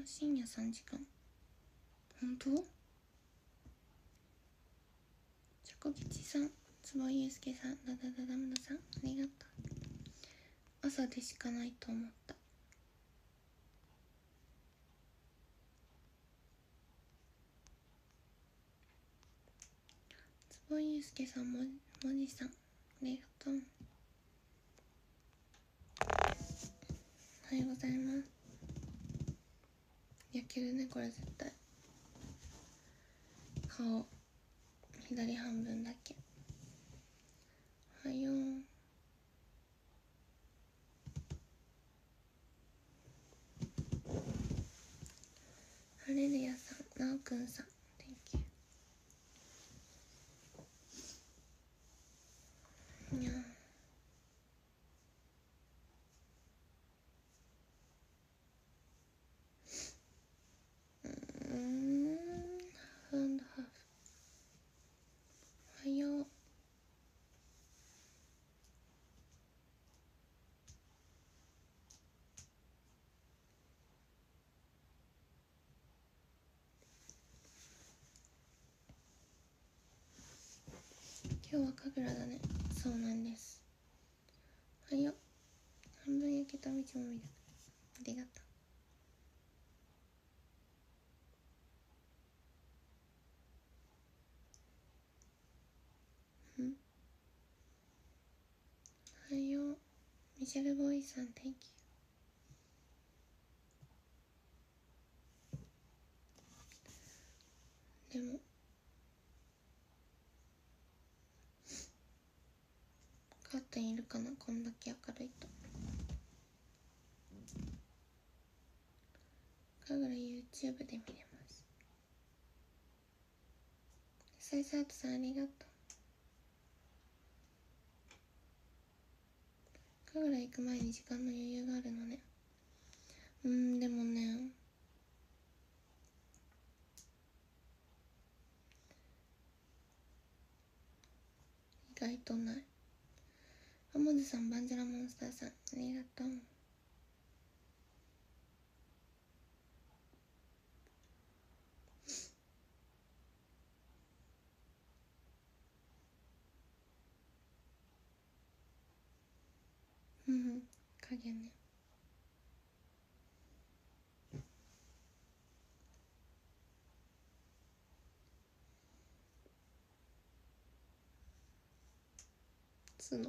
深夜3時間。本当？チョコ吉さん、坪井祐介さん、ダダダダムダさん、ありがとう。朝でしかないと思った。坪井祐介さん、もじさん、ありがとう。おはようございます。焼けるね、これ絶対。顔左半分だけ。おはよう。ハレルヤさん、ナオくんさん、Thank you。にゃハーフ&ハーフ。おはよう。今日は神楽だね。そうなんです。おはよう。半分焼けた道も見る。ありがとう。おはよう。ミシェルボーイさん、Thank you。でもカーテンいるかな、こんだけ明るいと。神楽 YouTube で見れます。サイサートさん、ありがとう。神楽行く前に時間の余裕があるのね。でもね、意外とない。アモズさん、バンジャラモンスターさん、ありがとう。影ね。角。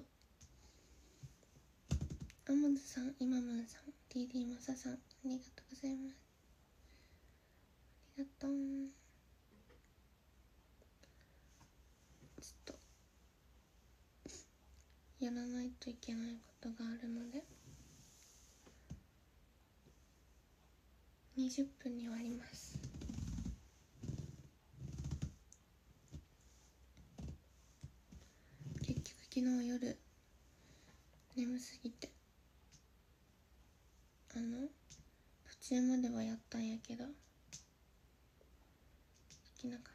アモズさん、イマムンさん、DD マサさん、ありがとうございます。ありがとう。ちょっとやらないといけないことがあるので20分に終わります。結局昨日夜眠すぎて途中まではやったんやけどできなかった。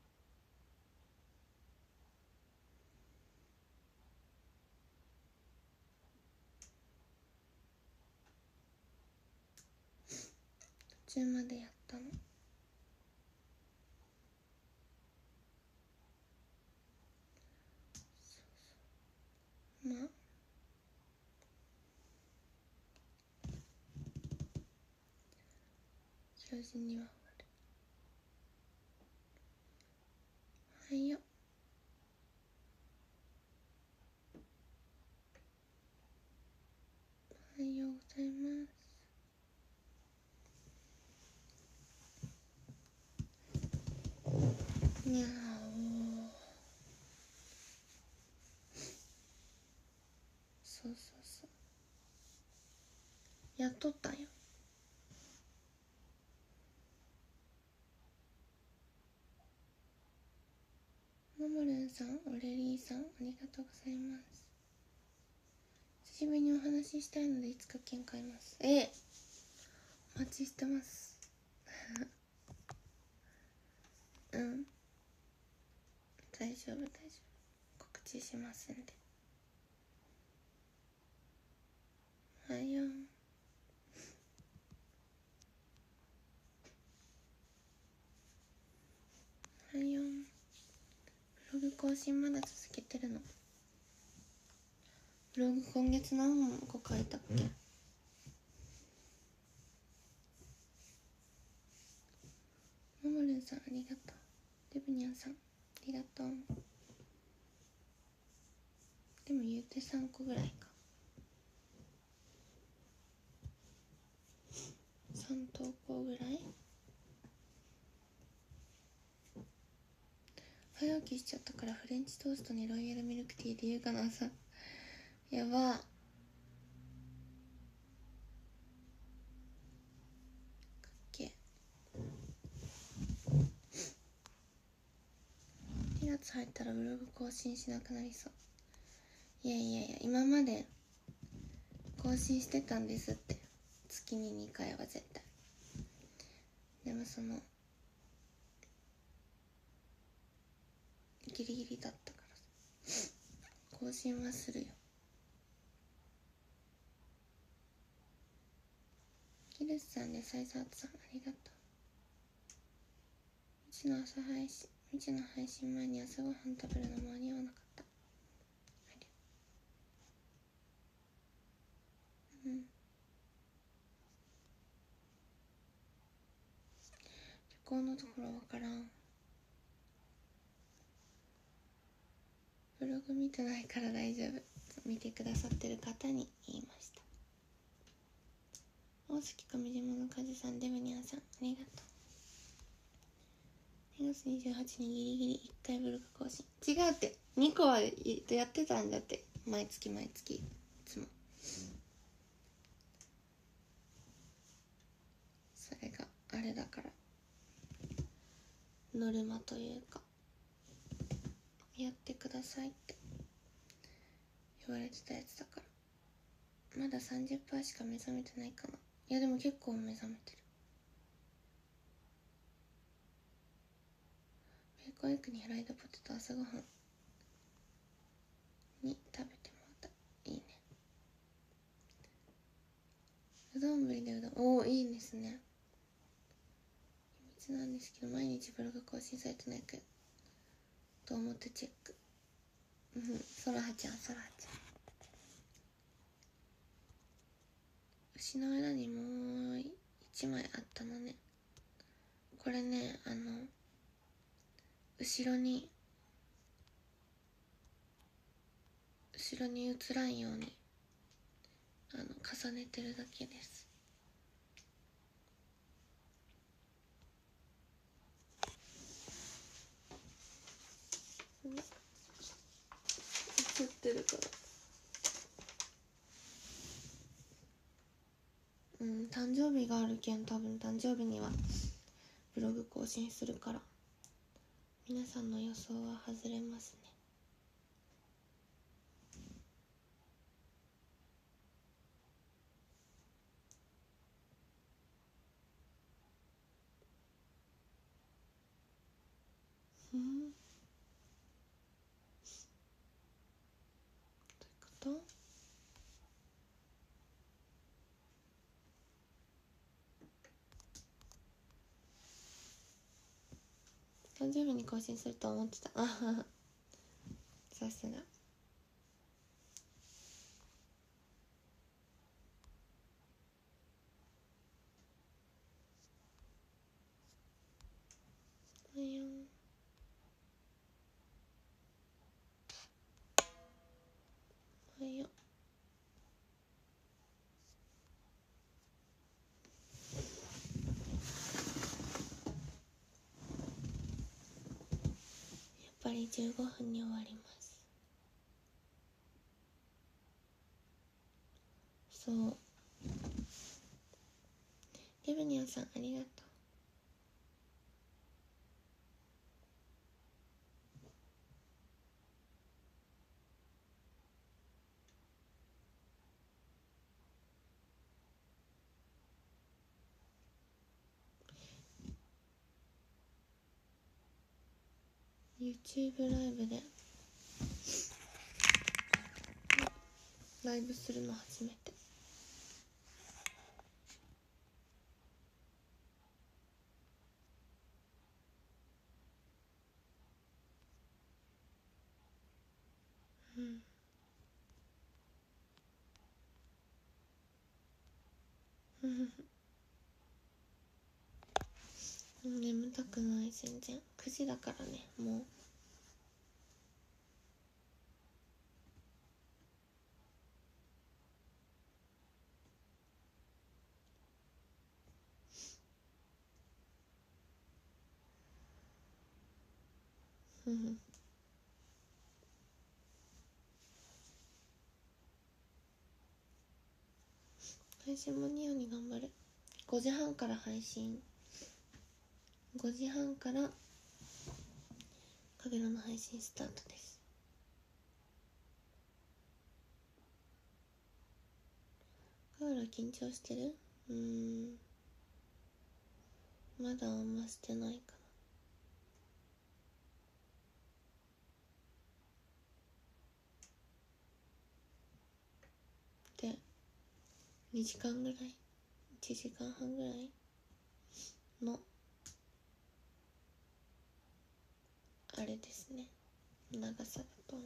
途中までやったの。まあ4時には終わる。おはよう。おはようございます。にゃお。そうやっとったんよ。ももるんさん、オレリーさん、ありがとうございます。久しぶりにお話ししたいのでいつか券買います。お待ちしてます大丈夫告知しますんで。おはよう。 更新まだ続けてるの。ブログ今月何個書いたっけ。マモルンさんありがとう。デブニャンさんありがとう。でも言うて3個ぐらいか。3投稿ぐらい。早起きしちゃったからフレンチトーストにロイヤルミルクティーで優香の朝。やば。2月入ったらブログ更新しなくなりそう。いやいやいや、今まで更新してたんですって。月に2回は絶対。でもそのギリギリだったから更新はするよ。ギルスさんでサイザートさんありがとう。未知の配信前に朝ごはん食べるの間に合わなかった。うん。旅行のところわからん。ブログ見てないから大丈夫。見てくださってる方に言いました。大月上島のカズさん、デブニャンさんありがとう。2月28日にギリギリ1回ブログ更新。違うって、2個はやってたんだって。毎月いつも。それがあれだからノルマというか、やってくださいって言われてたやつだから。まだ 30% しか目覚めてないかな。いやでも結構目覚めてる。ベーコンエッグにフライドポテト朝ごはんに食べてもらった。いいね。うどんぶりでうどん、おーいいですね。秘密なんですけど毎日ブログ更新されてないかと思ってチェック。そらはちゃん。牛の裏にもう1枚あったのね。これね、後ろに映らんように重ねてるだけです。映ってるから。誕生日があるけん多分誕生日にはブログ更新するから皆さんの予想は外れますね。どういうこと？誕生日に更新すると思ってた。あはは、さすが。おはよう。やっぱり15分に終わります。そう。レブニャンさんありがとう。YouTube ライブでライブするの初めて。 眠たくない。全然9時だからね。もう配信間に合うように頑張る。5時半から配信。5時半からかげろの配信スタートです。かげろ緊張してる？まだあんましてないかな。で2時間ぐらい、1時間半ぐらいのあれですね、長さだと思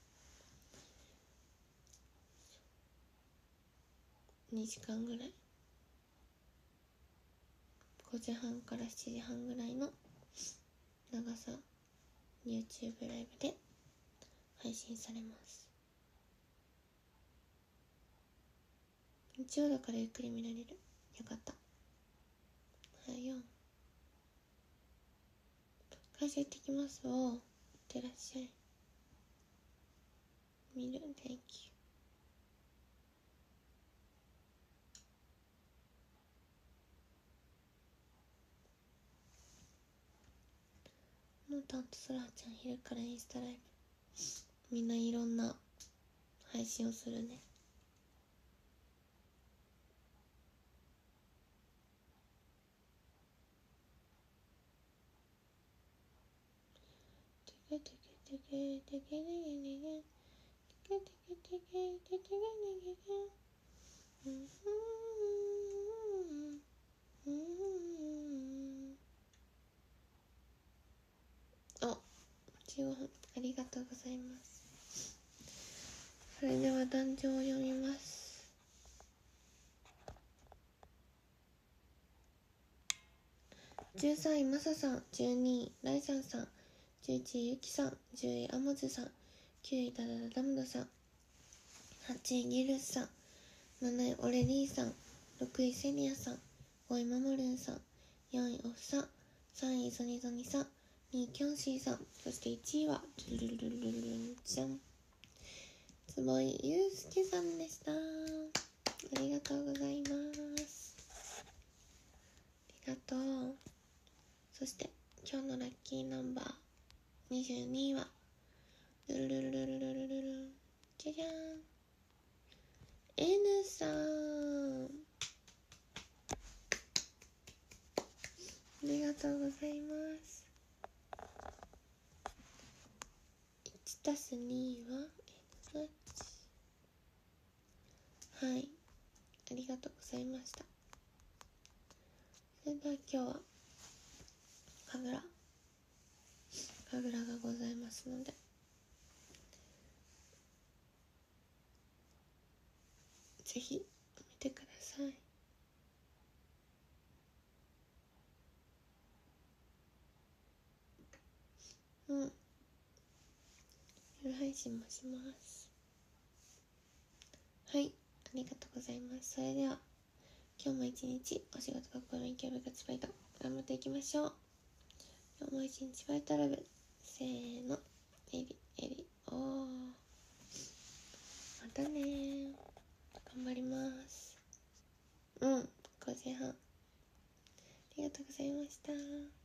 う。2時間ぐらい、5時半から7時半ぐらいの長さ、 YouTube ライブで配信されます。日曜だからゆっくり見られる。よかった。はいよ。会社行ってきますわ。いってらっしゃい。見る。 Thank you。 のたんとそらちゃん昼からインスタライブ。みんないろんな配信をするね。あ、15分ありがとうございます。それでは壇上を読みます。13位マサさん、12位ライさんさん、11位ゆきさん、10位アモズさん、9位ダダダダムダさん、8位ギルスさん、7位オレリーさん、6位セリアさん、5位マモルンさん、4位オフさん、3位ゾニゾニさん、2位キョンシーさん、そして1位はルルルルルルンちゃん、坪井祐介さんでした。ありがとうございます。ありがとう。そして今日のラッキーナンバー22位はルルルルルルルルルルじゃじゃーん、 N さん、ありがとうございます。1たす2は N8。 はい、ありがとうございました。それでは今日は神楽がございますので、ぜひ見てください。夜配信もします。はい、ありがとうございます。それでは今日も一日お仕事、学校、勉強、部活、バイト頑張っていきましょう。今日も一日バイトラブ、せーの、エリエリおー、またねー、頑張ります。5時半、ありがとうございました。